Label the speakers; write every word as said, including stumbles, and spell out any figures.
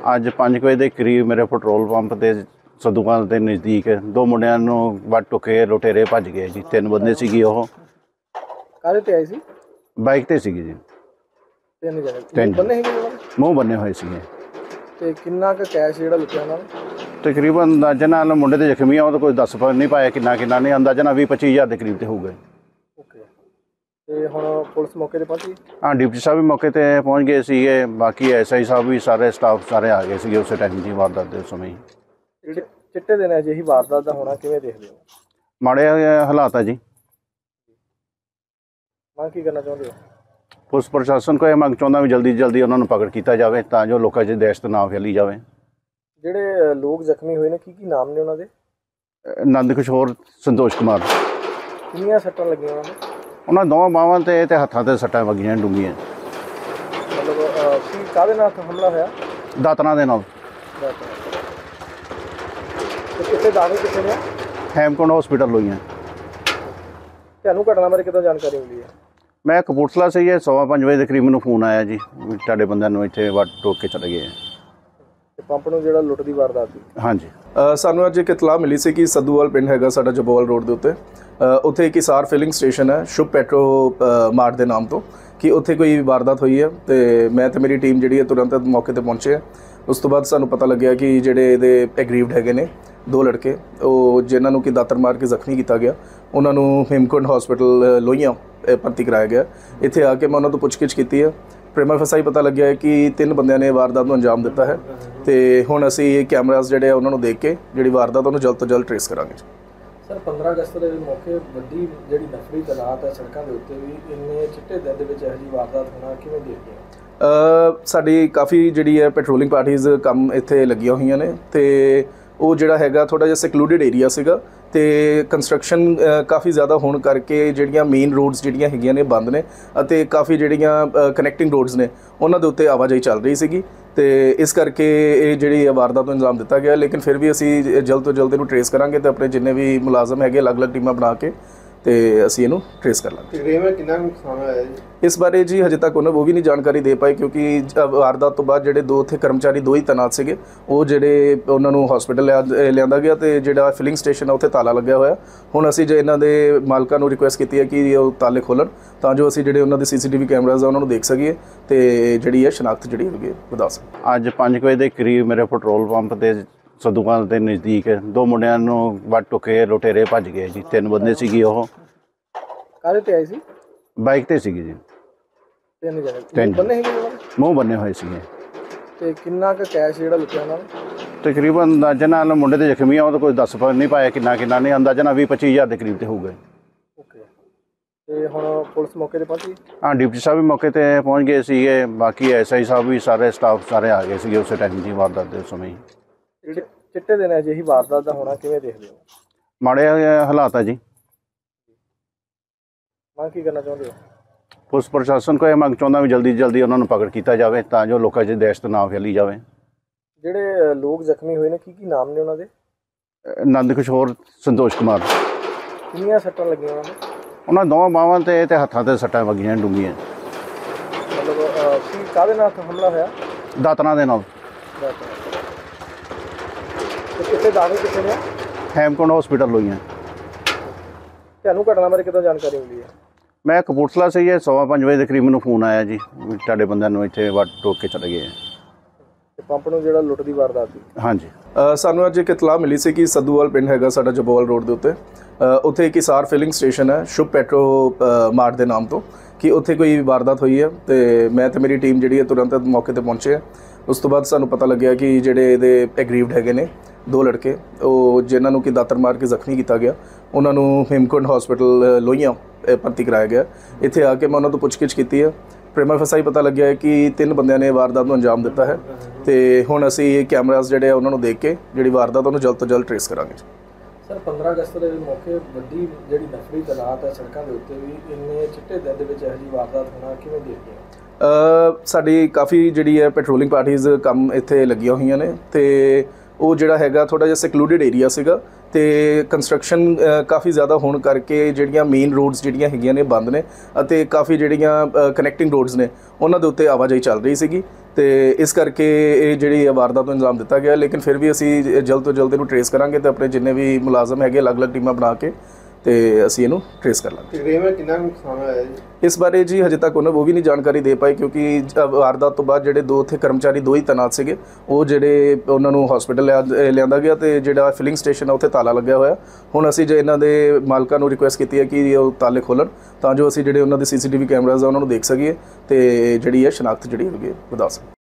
Speaker 1: ਅੱਜ ਪੰਜ ਵਜੇ ਦੇ ਕਰੀਬ ਮੇਰੇ ਪੈਟਰੋਲ ਪੰਪ ਤੇ ਸਦੂਕਾਂ ਦੇ ਨਜ਼ਦੀਕ ਦੋ ਮੁੰਡਿਆਂ ਨੂੰ ਵੱਟ ਟੁਕੇ ਲੁਟੇਰੇ ਭੱਜ ਗਏ ਜੀ। ਤਿੰਨ ਬੰਦੇ ਸੀਗੇ, ਉਹ
Speaker 2: ਕਾਹਦੇ ਤੇ ਆਏ ਸੀ?
Speaker 1: ਬਾਈਕ ਤੇ ਸੀਗੇ ਜੀ।
Speaker 2: ਤਿੰਨ ਜਣੇ
Speaker 1: ਤਿੰਨ
Speaker 2: ਬੰਨੇ ਸੀਗੇ ਉਹਨਾਂ ਦੇ?
Speaker 1: ਮੂੰਹ ਬੰਨੇ ਹੋਏ ਸੀਗੇ।
Speaker 2: ਤੇ ਕਿੰਨਾ ਕੁ ਕੈਸ਼ ਜਿਹੜਾ ਲੁੱਟਿਆ ਉਹਨਾਂ ਨੇ?
Speaker 1: ਤਕਰੀਬਨ ਅੰਦਾਜ਼ਾ ਨਾਲ ਮੁੰਡੇ ਤੇ ਜ਼ਖਮੀ ਆ, ਉਹ ਤਾਂ ਕੋਈ ਦੱਸ ਪਾ ਨਹੀਂ ਪਾਇਆ ਕਿੰਨਾ ਕਿੰਨਾ ਨਹੀਂ, ਅੰਦਾਜ਼ਾ ਨਾਲ ਵੀਹ ਪੱਚੀ ਹਜ਼ਾਰ ਦੇ ਕਰੀਬ ਤੇ ਹੋਊਗਾ।
Speaker 2: ਓਕੇ, ਤੇ ਹੁਣ ਪੁਲਿਸ ਮੌਕੇ ਤੇ ਪਹੁੰਚੀ? ਹਾਂ,
Speaker 1: ਡਿਪਟੀ ਸਾਹਿਬ ਵੀ ਮੌਕੇ ਤੇ ਪਹੁੰਚ ਗਏ ਸੀਗੇ, ਬਾਕੀ ਐਸ ਆਈ ਸਾਹਿਬ ਵੀ ਸਾਰੇ ਸਟਾਫ ਸਾਰੇ ਆ ਗਏ ਸੀਗੇ ਉਸੇ ਟਾਈਮ ਦੀ ਵਾਰਦਾਤ ਦੇ ਸਮੇਂ।
Speaker 2: ਚਿੱਟੇ ਦਿਨ ਅਜਿਹੀ ਵਾਰਦਾਤ ਦਾ ਹੋਣਾ ਕਿਵੇਂ ਦੇਖਦੇ ਹੋ?
Speaker 1: ਮਾੜੇ ਹਾਲਾਤ ਆ ਜੀ।
Speaker 2: ਮੈਂ ਕੀ ਕਰਨਾ ਚਾਹੁੰਦੇ ਹੋ?
Speaker 1: ਪੁਲਿਸ ਪ੍ਰਸ਼ਾਸਨ ਕੋਲ ਇਹ ਮੰਗ ਚਾਹੁੰਦਾ ਵੀ ਜਲਦੀ ਜਲਦੀ ਉਹਨਾਂ ਨੂੰ ਪਕੜ ਕੀਤਾ ਜਾਵੇ ਤਾਂ ਜੋ ਲੋਕਾਂ 'ਚ ਦਹਿਸ਼ਤ ਨਾ ਫੈਲੀ ਜਾਵੇ।
Speaker 2: ਜਿਹੜੇ ਲੋਕ ਜ਼ਖਮੀ ਹੋਏ ਨੇ ਕੀ ਕੀ ਨਾਮ ਨੇ ਉਹਨਾਂ ਦੇ?
Speaker 1: ਨੰਦ ਕਿਸ਼ੋਰ, ਸੰਤੋਸ਼ ਕੁਮਾਰ।
Speaker 2: ਕਿੰਨੀਆਂ ਸੱਟਾਂ ਲੱਗੀਆਂ ਉਹਨਾਂ ਦੇ? ਉਹਨਾਂ
Speaker 1: ਦੋਵਾਂ ਬਾਹਾਂ ਤੇ ਤੇ ਹੱਥਾਂ ਤੇ ਸੱਟਾਂ ਵੱਜੀਆਂ ਡੂੰਘੀਆਂ।
Speaker 2: ਮਤਲਬ ਕੀ ਕਾਹਦੇ ਨਾਲ ਹਮਲਾ ਹੋਇਆ?
Speaker 1: ਦਾਤਰਾਂ ਦੇ ਨਾਲ।
Speaker 2: ਕਿੱਥੇ ਦਾਖਲ ਕਿੱਥੇ ਨੇ?
Speaker 1: ਹੈਮਕੁੰਡ ਹਸਪੀਟਲ ਹੋਈਆਂ।
Speaker 2: ਤੁਹਾਨੂੰ ਘਟਨਾ ਬਾਰੇ ਕਿੱਦਾਂ ਜਾਣਕਾਰੀ ਮਿਲੀ ਹੈ?
Speaker 1: ਮੈਂ ਕਪੂਰਥਲਾ ਸੇ ਇਹ ਸਵਾ ਪੰਜ ਵਜੇ ਦੇ ਕਰੀਬ ਮੈਨੂੰ ਫੋਨ ਆਇਆ ਜੀ, ਤੁਹਾਡੇ ਬੰਦਿਆਂ ਨੂੰ ਇੱਥੇ ਵੱਟ ਟੋਕ ਕੇ ਚਲੇ ਗਏ।
Speaker 2: ਪੰਪ ਨੂੰ ਜਿਹੜਾ ਲੁੱਟ ਦੀ ਵਾਰਦਾਤ ਸੀ?
Speaker 1: ਹਾਂਜੀ,
Speaker 3: ਸਾਨੂੰ ਅੱਜ ਇੱਕ ਇਤਲਾਹ ਮਿਲੀ ਸੀ ਕਿ ਸੱਧੂਵਾਲ ਪਿੰਡ ਹੈਗਾ ਸਾਡਾ ਜਬੋਵਾਲ ਰੋਡ ਦੇ ਉੱਤੇ, ਉੱਥੇ ਇੱਕ ਹਿਸਾਰ ਫਿਲਿੰਗ ਸਟੇਸ਼ਨ ਹੈ ਸ਼ੁਭ ਪੈਟਰੋ ਮਾਰਟ ਦੇ ਨਾਮ ਤੋਂ, ਕਿ ਉੱਥੇ ਕੋਈ ਵਾਰਦਾਤ ਹੋਈ ਹੈ। ਤੇ ਮੈਂ ਤੇ ਮੇਰੀ ਟੀਮ ਜਿਹੜੀ ਹੈ ਤੁਰੰਤ ਮੌਕੇ ਤੇ ਪਹੁੰਚੇ ਹੈ। ਉਸ ਤੋਂ ਬਾਅਦ ਸਾਨੂੰ ਪਤਾ ਲੱਗਿਆ ਕਿ ਜਿਹੜੇ ਇਹਦੇ ਐਗਰੀਵਡ ਹੈਗੇ ਨੇ ਦੋ ਲੜਕੇ, ਉਹ ਜਿਨ੍ਹਾਂ ਨੂੰ ਕਿ ਦਾਤਰ ਮਾਰ ਕੇ ਜ਼ਖਮੀ ਕੀਤਾ ਗਿਆ, ਉਹਨਾਂ ਨੂੰ ਹੇਮਕੁੰਡ ਹਸਪੀਟਲ ਲੋਹੀਆਂ ਭਰਤੀ ਕਰਾਇਆ ਗਿਆ। ਇੱਥੇ ਆ ਕੇ ਮੈਂ ਉਹਨਾਂ ਤੋਂ ਪੁੱਛਗਿੱਛ ਕੀਤੀ ਹੈ। ਪ੍ਰੀਮਾ ਫਸਾਈ ਪਤਾ ਲੱਗਿਆ ਹੈ ਕਿ ਤਿੰਨ ਬੰਦਿਆਂ ਨੇ ਵਾਰਦਾਤ ਨੂੰ ਅੰਜਾਮ ਦਿੱਤਾ ਹੈ ਤੇ ਹੁਣ ਅਸੀਂ ਕੈਮਰਾਸ ਜਿਹੜੇ ਆ ਉਹਨਾਂ ਨੂੰ ਦੇਖ ਕੇ ਜਿਹੜੀ ਵਾਰਦਾਤ ਉਹਨੂੰ ਜਲਦ ਤੋਂ ਜਲਦ ਟ੍ਰੇਸ ਕਰਾਂਗੇ।
Speaker 2: ਸਰ, ਪੰਦਰਾਂ ਅਗਸਤ ਦੇ ਮੌਕੇ ਵੱਡੀ ਜਿਹੜੀ ਨਫਰੀ ਤਨਾਤ ਹੈ ਸੜਕਾਂ ਦੇ ਉੱਤੇ ਵੀ, ਇੰਨੇ ਚਿੱਟੇ ਦਿਨ ਦੇ ਵਿੱਚ ਇਹੋ ਜਿਹੀ ਵਾਰਦਾਤ ਹੋਣਾ ਕਿਵੇਂ ਦੇਖਦੇ ਹੋ?
Speaker 3: ਸਾਡੀ ਕਾਫੀ ਜਿਹੜੀ ਹੈ ਪੈਟਰੋਲਿੰਗ ਪਾਰਟੀਜ਼ ਕੰਮ ਇੱਥੇ ਲੱਗੀਆਂ ਹੋਈਆਂ ਨੇ ਤੇ ਉਹ ਜਿਹੜਾ ਹੈਗਾ ਥੋੜ੍ਹਾ ਜਿਹਾ ਸੈਕਲੂਡਡ ਏਰੀਆ ਸੀਗਾ ਤੇ ਕੰਸਟਰਕਸ਼ਨ ਕਾਫੀ ਜ਼ਿਆਦਾ ਹੋਣ ਕਰਕੇ ਜਿਹੜੀਆਂ ਮੇਨ ਰੋਡਸ ਜਿਹੜੀਆਂ ਹੈਗੀਆਂ ਨੇ ਬੰਦ ਨੇ ਅਤੇ ਕਾਫੀ ਜਿਹੜੀਆਂ ਕਨੈਕਟਿੰਗ ਰੋਡਸ ਨੇ ਉਹਨਾਂ ਦੇ ਉੱਤੇ ਆਵਾਜਾਈ ਚੱਲ ਰਹੀ ਸੀਗੀ ਤੇ ਇਸ ਕਰਕੇ ਇਹ ਜਿਹੜੀ ਵਾਰਦਾਤ ਨੂੰ ਅੰਜਾਮ ਦਿੱਤਾ ਗਿਆ। ਲੇਕਿਨ ਫਿਰ ਵੀ ਅਸੀਂ ਜਲਦ ਤੋਂ ਜਲਦ ਇਹਨੂੰ ਟ੍ਰੇਸ ਕਰਾਂਗੇ ਤੇ ਆਪਣੇ ਜਿੰਨੇ ਵੀ ਮੁਲਾਜ਼ਮ ਹੈਗੇ ਅਲੱਗ-ਅਲੱਗ ਟੀਮਾਂ ਬਣਾ ਕੇ ਤੇ ਅਸੀਂ ਇਹਨੂੰ ਟ੍ਰੇਸ ਕਰ ਲਾਂਗੇ।
Speaker 2: ਤਕਰੀਬਨ ਕਿੰਨਾ ਨੁਕਸਾਨ ਹੋਇਆ ਜੀ?
Speaker 3: ਇਸ ਬਾਰੇ ਜੀ ਹਜੇ ਤੱਕ ਉਹਨਾਂ ਉਹ ਵੀ ਨਹੀਂ ਜਾਣਕਾਰੀ ਦੇ ਪਾਏ ਕਿਉਂਕਿ ਵਾਰਦਾਤ ਤੋਂ ਬਾਅਦ ਜਿਹੜੇ ਦੋ ਉੱਥੇ ਕਰਮਚਾਰੀ ਦੋ ਹੀ ਤੈਨਾਤ ਸੀਗੇ, ਉਹ ਜਿਹੜੇ ਉਹਨਾਂ ਨੂੰ ਹਸਪੀਟਲ ਲਿਆਂਦਾ ਗਿਆ ਤੇ ਜਿਹੜਾ ਫਿਲਿੰਗ ਸਟੇਸ਼ਨ ਆ ਉੱਥੇ ਤਾਲਾ ਲੱਗਿਆ ਹੋਇਆ। ਹੁਣ ਅਸੀਂ ਜੇ ਇਹਨਾਂ ਦੇ ਮਾਲਕਾਂ ਨੂੰ ਰਿਕੁਐਸਟ ਕੀਤੀ ਹੈ ਕਿ ਉਹ ਤਾਲੇ ਖੋਲ੍ਹਣ ਤਾਂ ਜੋ ਅਸੀਂ ਜਿਹੜੇ ਉਹਨਾਂ ਦੇ ਸੀ ਸੀ ਟੀ ਵੀ ਕੈਮਰਾਜ਼ ਆ ਉਹਨਾਂ ਨੂੰ ਦੇਖ ਸਕੀਏ ਤੇ ਜਿਹੜੀ ਹੈ ਸ਼ਨਾਖਤ ਜਿਹੜੀ ਹੈਗੀ ਵਧਾ ਸਕੀਏ।
Speaker 1: ਅੱਜ ਪੰਜ ਵਜੇ ਦੇ ਕਰੀਬ ਮੇਰੇ ਪੈਟਰੋਲ ਪੰਪ ਤੇ ਸਦੂਕਾਂ ਦੇ ਨਜ਼ਦੀਕ ਦੋ ਮੁੰਡਿਆਂ ਨੂੰ ਵੱਟ ਟੁਕੇ ਲੁਟੇਰੇ ਭੱਜ ਗਏ ਜੀ। ਤਿੰਨ ਬੰਦੇ ਸੀਗੇ, ਉਹ
Speaker 2: ਕਾਹਦੇ ਤੇ ਆਏ ਸੀ?
Speaker 1: ਬਾਈਕ ਤੇ ਸੀਗੇ ਜੀ।
Speaker 2: ਤਿੰਨ ਜਣੇ ਬੰਨੇ ਸੀਗੇ ਉਹਨਾਂ ਦੇ?
Speaker 1: ਮੂੰਹ ਬੰਨੇ ਹੋਏ ਸੀਗੇ।
Speaker 2: ਤੇ ਕਿੰਨਾ ਕੁ ਕੈਸ਼ ਜਿਹੜਾ ਲੁੱਟਿਆ ਉਹਨਾਂ ਨੇ?
Speaker 1: ਤਕਰੀਬਨ ਅੰਦਾਜ਼ਾ ਨਾਲ ਮੁੰਡੇ ਤੇ ਜ਼ਖਮੀ ਆ, ਉਹ ਤਾਂ ਕੋਈ ਦੱਸ ਪਾ ਨਹੀਂ ਪਾਇਆ ਕਿੰਨਾ ਕਿੰਨਾ ਨਹੀਂ, ਅੰਦਾਜ਼ਾ ਨਾਲ ਵੀਹ ਪੱਚੀ ਹਜ਼ਾਰ ਦੇ ਕਰੀਬ ਤੇ ਹੋਊਗਾ।
Speaker 2: ਓਕੇ, ਤੇ ਹੁਣ ਪੁਲਿਸ ਮੌਕੇ ਤੇ ਪਹੁੰਚੀ? ਹਾਂ,
Speaker 1: ਡਿਪਟੀ ਸਾਹਿਬ ਵੀ ਮੌਕੇ ਤੇ ਪਹੁੰਚ ਗਏ ਸੀਗੇ, ਬਾਕੀ ਐਸ ਆਈ ਸਾਹਿਬ ਵੀ ਸਾਰੇ ਸਟਾਫ ਸਾਰੇ ਆ ਗਏ ਸੀਗੇ ਉਸੇ ਟਾਈਮ ਦੀ ਵਾਰਦਾਤ ਦੇ ਸਮੇਂ।
Speaker 2: ਚਿੱਟੇ ਦਿਨ ਅਜਿਹੀ ਵਾਰਦਾਤ ਦਾ ਹੋਣਾ ਕਿਵੇਂ ਦੇਖਦੇ ਹੋ?
Speaker 1: ਮਾੜੇ ਹਾਲਾਤ ਆ ਜੀ।
Speaker 2: ਮੈਂ ਕੀ ਕਰਨਾ ਚਾਹੁੰਦੇ ਹੋ?
Speaker 1: ਪੁਲਿਸ ਪ੍ਰਸ਼ਾਸਨ ਕੋਲ ਇਹ ਮੰਗ ਚਾਹੁੰਦਾ ਵੀ ਜਲਦੀ ਜਲਦੀ ਉਹਨਾਂ ਨੂੰ ਪਕੜ ਕੀਤਾ ਜਾਵੇ ਤਾਂ ਜੋ ਲੋਕਾਂ 'ਚ ਦਹਿਸ਼ਤ ਨਾ ਫੈਲੀ ਜਾਵੇ।
Speaker 2: ਜਿਹੜੇ ਲੋਕ ਜ਼ਖਮੀ ਹੋਏ ਨੇ ਕੀ ਕੀ ਨਾਮ ਨੇ ਉਹਨਾਂ ਦੇ?
Speaker 1: ਨੰਦ ਕਿਸ਼ੋਰ, ਸੰਤੋਸ਼ ਕੁਮਾਰ।
Speaker 2: ਕਿੰਨੀਆਂ ਸੱਟਾਂ ਲੱਗੀਆਂ ਉਹਨਾਂ ਦੇ? ਉਹਨਾਂ
Speaker 1: ਦੋਵਾਂ ਬਾਹਾਂ ਤੇ ਤੇ ਹੱਥਾਂ ਤੇ ਸੱਟਾਂ ਵੱਜੀਆਂ ਡੂੰਘੀਆਂ।
Speaker 2: ਮਤਲਬ ਕੀ ਕਾਹਦੇ ਨਾਲ ਹਮਲਾ ਹੋਇਆ?
Speaker 1: ਦਾਤਰਾਂ ਦੇ ਨਾਲ।
Speaker 2: ਕਿੱਥੇ ਦਾਖਲ ਕਿੱਥੇ ਨੇ?
Speaker 1: ਹੈਮਕੁੰਡ ਹਸਪੀਟਲ ਹੋਈਆਂ।
Speaker 2: ਤੁਹਾਨੂੰ ਘਟਨਾ ਬਾਰੇ ਕਿੱਦਾਂ ਜਾਣਕਾਰੀ ਮਿਲੀ ਹੈ?
Speaker 1: ਮੈਂ ਕਪੂਰਥਲਾ ਸੇ ਇਹ ਸਵਾ ਪੰਜ ਵਜੇ ਦੇ ਕਰੀਬ ਮੈਨੂੰ ਫੋਨ ਆਇਆ ਜੀ, ਤੁਹਾਡੇ ਬੰਦਿਆਂ ਨੂੰ ਇੱਥੇ ਵੱਟ ਟੋਕ ਕੇ ਚਲੇ ਗਏ।
Speaker 2: ਪੰਪ ਨੂੰ ਜਿਹੜਾ ਲੁੱਟ ਦੀ ਵਾਰਦਾਤ ਸੀ?
Speaker 1: ਹਾਂਜੀ,
Speaker 3: ਸਾਨੂੰ ਅੱਜ ਇੱਕ ਇਤਲਾਹ ਮਿਲੀ ਸੀ ਕਿ ਸੱਧੂਵਾਲ ਪਿੰਡ ਹੈਗਾ ਸਾਡਾ ਜਬੋਵਾਲ ਰੋਡ ਦੇ ਉੱਤੇ, ਉੱਥੇ ਇੱਕ ਹਿਸਾਰ ਫਿਲਿੰਗ ਸਟੇਸ਼ਨ ਹੈ ਸ਼ੁਭ ਪੈਟਰੋ ਮਾਰਟ ਦੇ ਨਾਮ ਤੋਂ, ਕਿ ਉੱਥੇ ਕੋਈ ਵਾਰਦਾਤ ਹੋਈ ਹੈ ਤੇ ਮੈਂ ਤੇ ਮੇਰੀ ਟੀਮ ਜਿਹੜੀ ਹੈ ਤੁਰੰਤ ਮੌਕੇ ਤੇ ਪਹੁੰਚੇ ਹੈ। ਉਸ ਤੋਂ ਬਾਅਦ ਸਾਨੂੰ ਪਤਾ ਲੱਗਿਆ ਕਿ ਜਿਹੜੇ ਇਹਦੇ ਐਗਰੀਵਡ ਹੈਗੇ ਨੇ ਦੋ ਲੜਕੇ, ਉਹ ਜਿਨ੍ਹਾਂ ਨੂੰ ਕਿ ਦਾਤਰ ਮਾਰ ਕੇ ਜ਼ਖਮੀ ਕੀਤਾ ਗਿਆ, ਉਹਨਾਂ ਨੂੰ ਹੇਮਕੁੰਡ ਹਸਪੀਟਲ ਲੋਹੀਆਂ ਭਰਤੀ ਕਰਾਇਆ ਗਿਆ। ਇੱਥੇ ਆ ਕੇ ਮੈਂ ਉਹਨਾਂ ਤੋਂ ਪੁੱਛਗਿੱਛ ਕੀਤੀ ਹੈ। ਪ੍ਰੀਮਾ ਫਸਾਈ ਪਤਾ ਲੱਗਿਆ ਹੈ ਕਿ ਤਿੰਨ ਬੰਦਿਆਂ ਨੇ ਵਾਰਦਾਤ ਨੂੰ ਅੰਜਾਮ ਦਿੱਤਾ ਹੈ ਤੇ ਹੁਣ ਅਸੀਂ ਕੈਮਰਾਸ ਜਿਹੜੇ ਆ ਉਹਨਾਂ ਨੂੰ ਦੇਖ ਕੇ ਜਿਹੜੀ ਵਾਰਦਾਤ ਉਹਨੂੰ ਜਲਦ ਤੋਂ ਜਲਦ ਟ੍ਰੇਸ ਕਰਾਂਗੇ।
Speaker 2: ਸਰ, ਪੰਦਰਾਂ ਅਗਸਤ ਦੇ ਮੌਕੇ ਵੱਡੀ ਜਿਹੜੀ ਨਫਰੀ ਤਨਾਤ ਹੈ ਸੜਕਾਂ ਦੇ ਉੱਤੇ ਵੀ, ਇੰਨੇ ਚਿੱਟੇ ਦਿਨ ਦੇ ਵਿੱਚ ਇਹੋ ਜਿਹੀ ਵਾਰਦਾਤ ਹੋਣਾ ਕਿਵੇਂ ਦੇਖਦੇ ਹੋ?
Speaker 3: ਸਾਡੀ ਕਾਫੀ ਜਿਹੜੀ ਹੈ ਪੈਟਰੋਲਿੰਗ ਪਾਰਟੀਜ਼ ਕੰਮ ਇੱਥੇ ਲੱਗੀਆਂ ਹੋਈਆਂ ਨੇ ਤੇ ਉਹ ਜਿਹੜਾ ਹੈਗਾ ਥੋੜ੍ਹਾ ਜਿਹਾ ਸੈਕਲੂਡਡ ਏਰੀਆ ਸੀਗਾ ਤੇ ਕੰਸਟਰਕਸ਼ਨ ਕਾਫੀ ਜ਼ਿਆਦਾ ਹੋਣ ਕਰਕੇ ਜਿਹੜੀਆਂ ਮੇਨ ਰੋਡਸ ਜਿਹੜੀਆਂ ਹੈਗੀਆਂ ਨੇ ਬੰਦ ਨੇ ਅਤੇ ਕਾਫੀ ਜਿਹੜੀਆਂ ਕਨੈਕਟਿੰਗ ਰੋਡਸ ਨੇ ਉਹਨਾਂ ਦੇ ਉੱਤੇ ਆਵਾਜਾਈ ਚੱਲ ਰਹੀ ਸੀਗੀ ਤੇ ਇਸ ਕਰਕੇ ਇਹ ਜਿਹੜੀ ਹੈ ਵਾਰਦਾਤ ਨੂੰ ਅੰਜਾਮ ਦਿੱਤਾ ਗਿਆ। ਲੇਕਿਨ ਫਿਰ ਵੀ ਅਸੀਂ ਜਲਦ ਤੋਂ ਜਲਦ ਇਹਨੂੰ ਟਰੇਸ ਕਰਾਂਗੇ ਤੇ ਆਪਣੇ ਜਿੰਨੇ ਵੀ ਮੁਲਾਜ਼ਮ ਹੈਗੇ ਅਲੱਗ-ਅਲੱਗ ਟੀਮਾਂ ਬਣਾ ਕੇ ਤੇ ਅਸੀਂ ਇਹਨੂੰ ਟਰੇਸ ਕਰ ਲਾਂਗੇ।
Speaker 2: ਤਕਰੀਬਨ ਕਿੰਨਾ ਨੁਕਸਾਨ ਹੋਇਆ ਜੀ
Speaker 3: ਇਸ ਬਾਰੇ ਜੀ ਹਜੇ ਤੱਕ ਉਹਨਾਂ ਉਹ ਵੀ ਨਹੀਂ ਜਾਣਕਾਰੀ ਦੇ ਪਾਏ, ਕਿਉਂਕਿ ਵਾਰਦਾਤ ਤੋਂ ਬਾਅਦ ਜਿਹੜੇ ਦੋ ਉੱਥੇ ਕਰਮਚਾਰੀ ਦੋ ਹੀ ਤੈਨਾਤ ਸੀਗੇ, ਉਹ ਜਿਹੜੇ ਉਹਨਾਂ ਨੂੰ ਹਸਪੀਟਲ ਲਿਆਂਦਾ ਗਿਆ ਤੇ ਜਿਹੜਾ ਫਿਲਿੰਗ ਸਟੇਸ਼ਨ ਆ ਉੱਥੇ ਤਾਲਾ ਲੱਗਿਆ ਹੋਇਆ। ਹੁਣ ਅਸੀਂ ਜੇ ਇਹਨਾਂ ਦੇ ਮਾਲਕਾਂ ਨੂੰ ਰਿਕੁਐਸਟ ਕੀਤੀ ਹੈ ਕਿ ਉਹ ਤਾਲੇ ਖੋਲ੍ਹਣ ਤਾਂ ਜੋ ਅਸੀਂ ਜਿਹੜੇ ਉਹਨਾਂ ਦੇ ਸੀਸੀਟੀਵੀ ਕੈਮਰਾਜ਼ ਆ ਉਹਨਾਂ ਨੂੰ ਦੇਖ ਸਕੀਏ ਤੇ ਜਿਹੜੀ ਹੈ ਸ਼ਨਾਖਤ ਜਿਹੜੀ ਹੈਗੀ ਵਧਾ ਸਕੀਏ।